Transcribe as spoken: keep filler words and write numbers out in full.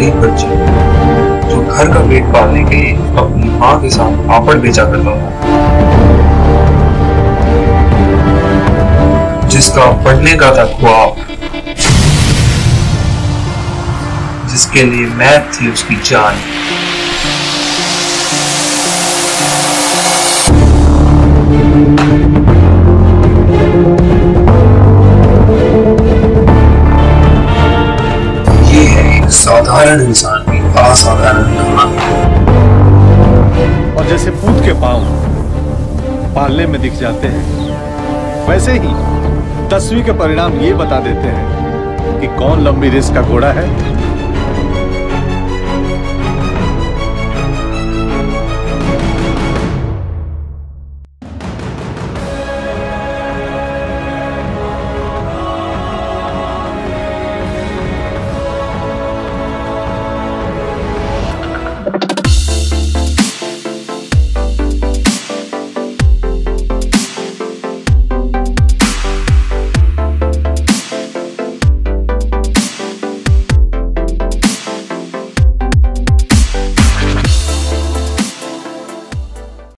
गरीब बच्चे जो घर का पेट पालने के लिए अपनी माँ के साथ पापड़ बेचा करता था, जिसका पढ़ने का था ख्वाब, जिसके लिए मैथ थी उसकी जान। ये है एक साधारण इंसान की असाधारण कहानी। और जैसे पूत के पांव पालने में दिख जाते हैं, वैसे ही दसवीं के परिणाम ये बता देते हैं कि कौन लंबी रेस का घोड़ा है